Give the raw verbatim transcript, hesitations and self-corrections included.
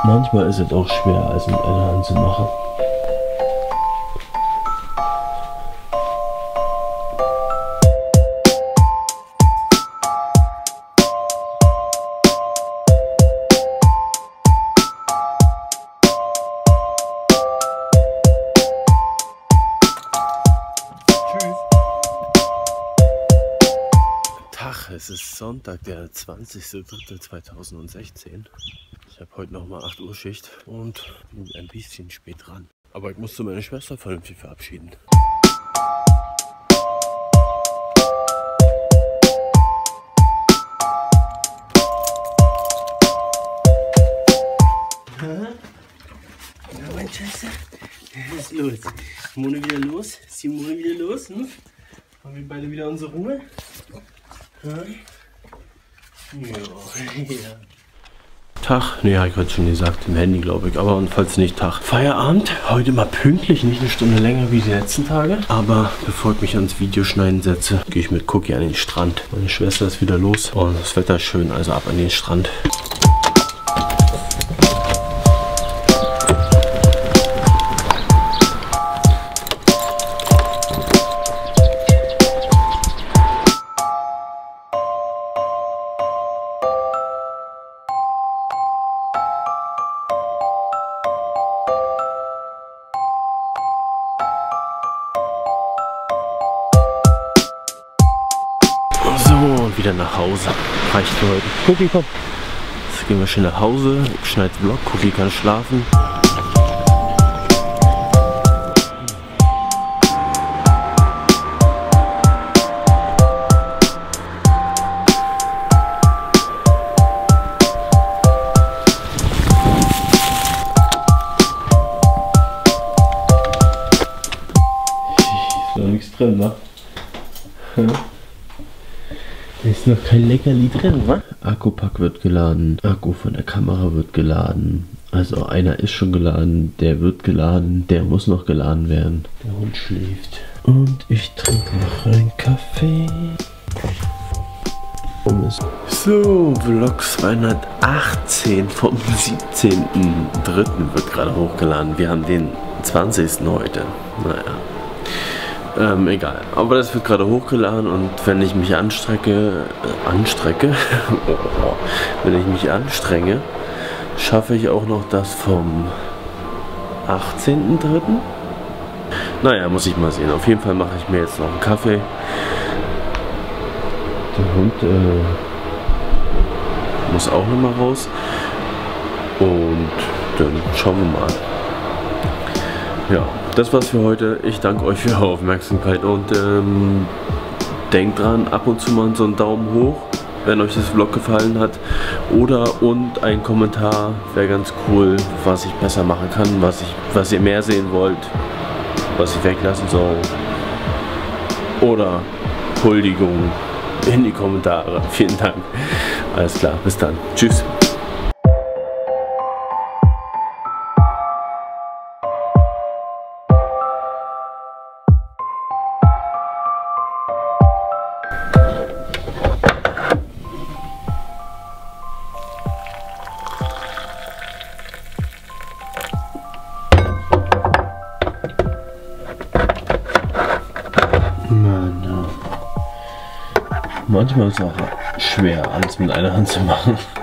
Manchmal ist es auch schwer, als mit einer Hand zu machen. Es ist Sonntag, der zwanzigste dritte zweitausendsechzehn. Ich habe heute nochmal acht Uhr Schicht und bin ein bisschen spät dran. Aber ich musste meine Schwester vernünftig verabschieden. Na, mein Scheiße, was ist los? Simone wieder los? Simone wieder los? Hm? Haben wir beide wieder unsere Ruhe? Ja, ja. Tag, ne, habe ich heute schon gesagt, im Handy glaube ich, aber und falls nicht, Tag. Feierabend, heute mal pünktlich, nicht eine Stunde länger wie die letzten Tage. Aber bevor ich mich ans Videoschneiden setze, gehe ich mit Cookie an den Strand. Meine Schwester ist wieder los und das Wetter ist schön, also ab an den Strand. Und wieder nach Hause. Reicht für heute. Cookie, komm. Jetzt gehen wir schnell nach Hause. Ich schneide den Vlog. Cookie kann schlafen. Ist noch nichts drin, ne? Ist noch kein Leckerli drin, wa? Akkupack wird geladen, Akku von der Kamera wird geladen. Also einer ist schon geladen, der wird geladen, der muss noch geladen werden. Der Hund schläft. Und ich trinke noch einen Kaffee. So, Vlog zweihundertachtzehn vom siebzehnten dritten wird gerade hochgeladen. Wir haben den zwanzigsten heute. Naja. Ähm, egal. Aber das wird gerade hochgeladen und wenn ich mich anstrecke, äh, anstrecke, wenn ich mich anstrenge, schaffe ich auch noch das vom achtzehnten dritten Naja, muss ich mal sehen. Auf jeden Fall mache ich mir jetzt noch einen Kaffee. Der Hund äh, muss auch noch mal raus. Und dann schauen wir mal. Ja. Das war's für heute. Ich danke euch für eure Aufmerksamkeit und ähm, denkt dran, ab und zu mal so einen Daumen hoch, wenn euch das Vlog gefallen hat. Oder und ein Kommentar wäre ganz cool, was ich besser machen kann, was, ich, was ihr mehr sehen wollt, was ich weglassen soll. Oder Huldigung in die Kommentare. Vielen Dank. Alles klar, bis dann. Tschüss. Manchmal ist es auch schwer, alles mit einer Hand zu machen.